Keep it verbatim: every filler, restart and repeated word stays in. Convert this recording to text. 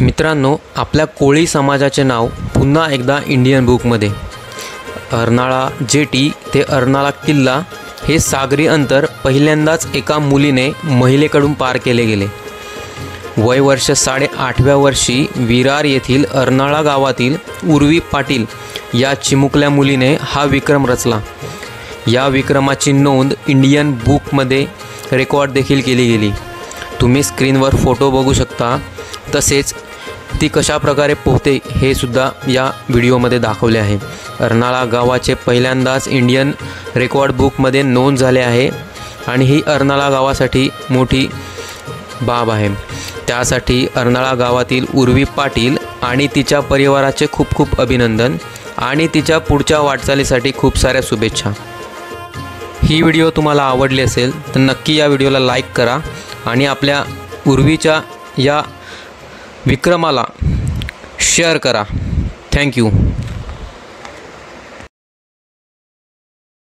मित्रांनो, आपल्या कोळी समाजाचे नाव पुन्हा एकदा इंडियन बुकमध्ये. अर्नाळा जेटी ते अर्नाळा किल्ला हे सागरी अंतर पहिल्यांदाच एका मुलीने महिलेकडून पार केले गेले. वय वर्ष साडे आठव्या वर्षी विरार येथील अर्नाळा गावातील उर्वी पाटील या चिमुकल्या मुलीने हा विक्रम रचला. या विक्रमाची नोंद इंडियन बुकमध्ये रेकॉर्ड देखील केली गेली. तुम्ही स्क्रीनवर फोटो बघू शकता. तसेच ती कशा प्रकारे पोहते हे सुद्धा या व्हिडिओमध्ये दाखवले आहे. अर्नाळा गावाचे पहिल्यांदाच इंडियन रेकॉर्ड बुकमध्ये नोंद झाले आहे आणि ही अर्नाळा गावासाठी मोठी बाब आहे. त्यासाठी अर्नाळा गावातील उर्वी पाटील आणि तिच्या परिवाराचे खूप खूप अभिनंदन आणि तिच्या पुढच्या वाटचालीसाठी खूप साऱ्या शुभेच्छा. ही व्हिडिओ तुम्हाला आवडली असेल तर नक्की या व्हिडिओला लाईक करा आणि आपल्या उर्वीच्या या विक्रमाला शेअर करा. थँक्यू.